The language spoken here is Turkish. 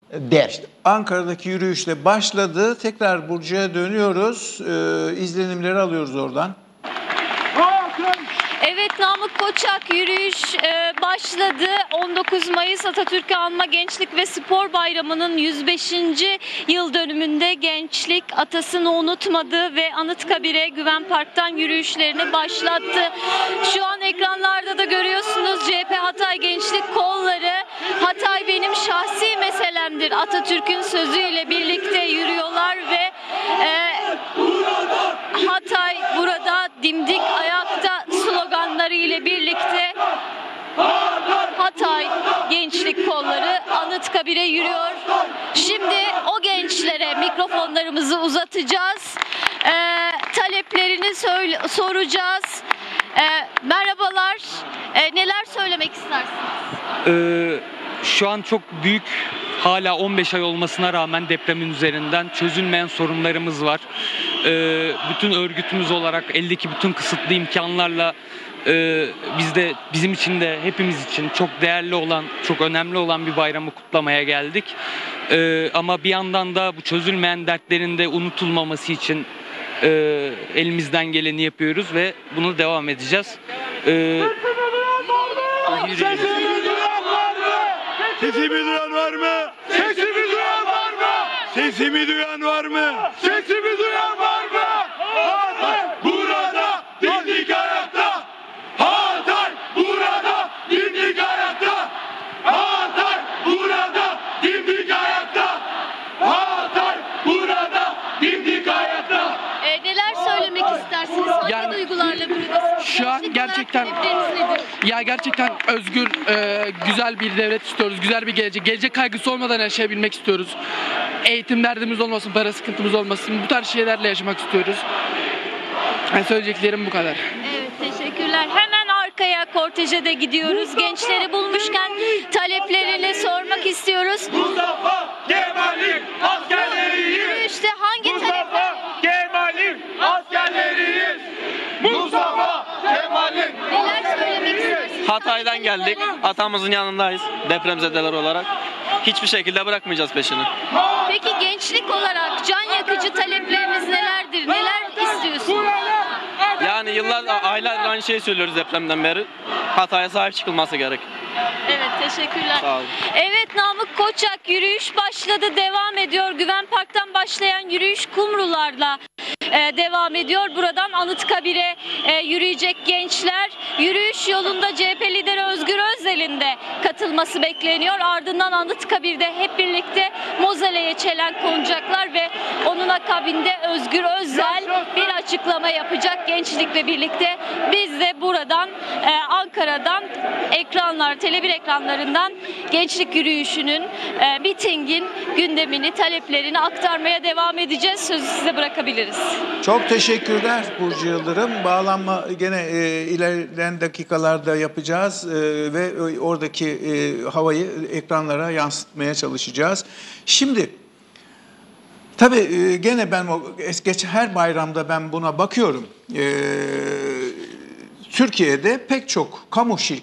der. Ankara'daki yürüyüşle başladı. Tekrar Burcu'ya dönüyoruz. İzlenimleri alıyoruz oradan. Evet, Namık Koçak yürüyüş başladı. 19 Mayıs Atatürk'ü Anma Gençlik ve Spor Bayramı'nın 105. yıl dönümünde gençlik atasını unutmadı ve Anıtkabir'e Güven Park'tan yürüyüşlerini başlattı. Şu an ekranlarda da görüyorsunuz CHP Hatay Gençlik Kolları "Hatay benim şahsi meselemdir" Atatürk'ün sözüyle birlikte yürüyorlar ve Hatay burada dimdik ayakta sloganları ile birlikte Hatay Gençlik Kolları Anıtkabir'e yürüyor. Şimdi o gençlere mikrofonlarımızı uzatacağız. Taleplerini soracağız. Merhabalar. Neler söylemek istersiniz? Şu an çok büyük, hala 15 ay olmasına rağmen depremin üzerinden çözülmeyen sorunlarımız var. Bütün örgütümüz olarak eldeki bütün kısıtlı imkanlarla bizim için de hepimiz için çok değerli olan, çok önemli olan bir bayramı kutlamaya geldik. Ama bir yandan da bu çözülmeyen dertlerin de unutulmaması için elimizden geleni yapıyoruz ve bunu devam edeceğiz. Sesimi duyan var mı? Sesimi duyan var mı? Sesimi duyan var mı? Sesimi duyan var mı? Hatay burada dimdik ayakta. Hatay burada dimdik ayakta. Hatay burada dimdik ayakta. Hatay burada dimdik ayakta. Neler söylemek istersiniz? Hangi duygularla buradasınız? Şu an gerçekten gerçekten özgür, güzel bir devlet istiyoruz. Güzel bir gelecek. Gelecek kaygısı olmadan yaşayabilmek istiyoruz. Eğitim derdimiz olmasın, para sıkıntımız olmasın. Bu tarz şeylerle yaşamak istiyoruz. Söyleyeceklerim bu kadar. Evet, teşekkürler. Hemen arkaya korteje de gidiyoruz. Gençleri bulmuşken taleplerini sormak istiyoruz. Mustafa Kemal'in askerleriyiz. Yürüyüşte hangi talepler? Kemal'in askerleriyiz. Mustafa Kemal'in. Neler söylemek istersiniz? Hatay'dan geldik. Atamızın yanındayız depremzedeler olarak. Hiçbir şekilde bırakmayacağız peşini. Peki gençlik olarak can yakıcı talepleriniz nelerdir? Neler istiyorsunuz? Yani aylardır aynı şeyi söylüyoruz depremden beri. Hatay'a sahip çıkılması gerek. Evet, teşekkürler. Sağ olun. Evet, Namık Koçak yürüyüş başladı, devam ediyor. Güven Park'tan başlayan yürüyüş Kumrular'la devam ediyor. Buradan Anıtkabir'e yürüyecek gençler. Yürüyüş yolunda CHP lideri Özgür Özel'in de katılması bekleniyor. Ardından Anıtkabir'de hep birlikte mozoleye çelenk konacaklar ve onun akabinde Özgür Özel bir açıklama yapacak gençlikle birlikte. Biz de buradan Ankara'dan Tele1 ekranlarından gençlik yürüyüşünün, mitingin gündemini, taleplerini aktarmaya devam edeceğiz. Sözü size bırakabiliriz. Çok teşekkürler Burcu Yıldırım. Bağlanma gene ilerleyen dakikalarda yapacağız ve oradaki havayı ekranlara yansıtmaya çalışacağız. Şimdi tabii gene ben her bayramda ben buna bakıyorum. Türkiye'de pek çok kamu şirketi